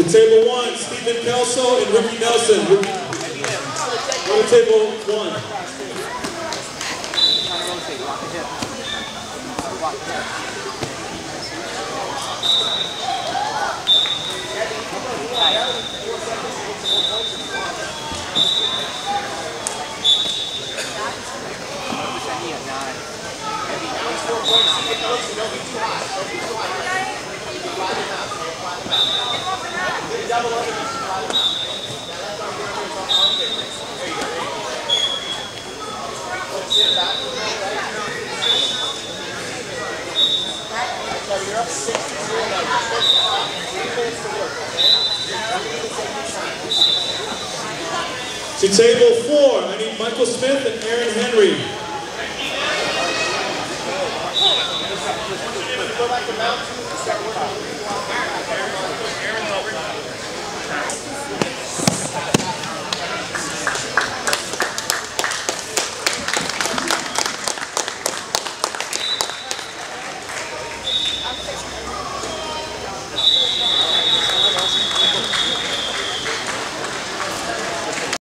To table 1, Stephen Kelso and Ricky Nelson. Go to table 1. To table 4, I need Michael Smith and Aaron Henry. Go back to Mount 2 and start working.